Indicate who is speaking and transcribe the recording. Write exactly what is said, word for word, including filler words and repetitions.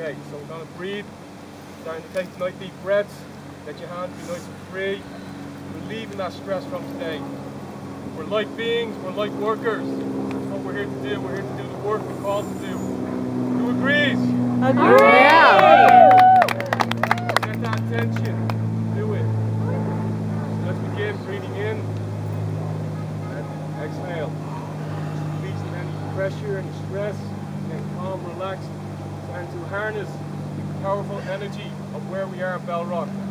Speaker 1: Okay, so we're going to breathe. Starting to take nice deep breaths. Let your hands be nice and free. Relieving that stress from today. We're light beings, we're light workers. That's what we're here to do. We're here to do the work we're called to do. Who agrees?
Speaker 2: Agree.
Speaker 1: Get that tension. Do it. So let's begin breathing in and exhale. Releasing any pressure and stress. Get calm, relaxed. Starting to harness the powerful energy of where we are in Bell Rock.